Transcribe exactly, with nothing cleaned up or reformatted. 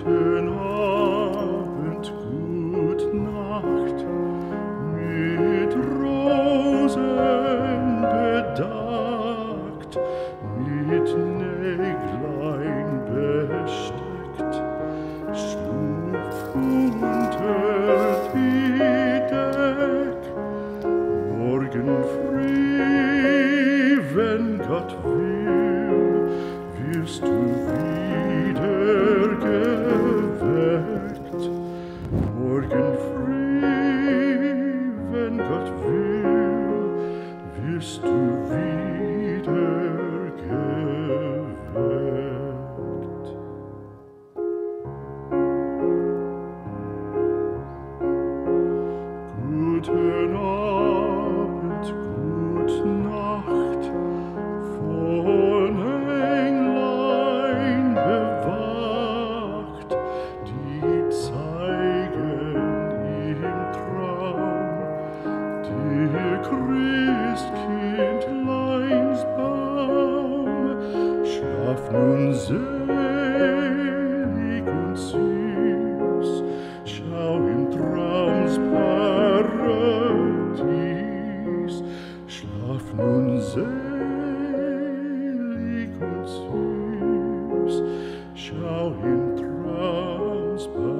Guten Abend, gut Nacht, mit Rosen bedeckt, mit Näglein besteckt, schlupf unter die Deck. Morgen früh, wenn Gott will, wirst du wieder geweckt. Morgen früh, wenn Gott will, wirst du wieder geweckt. Guten Abend, gut Nacht, von Englein bewacht, die zeigen im Traum dir Christkindleins Baum. Schlaf nun selig und süß, schau im Traums Paradies. Schlaf nun selig und süß, schau im Traums Paradies.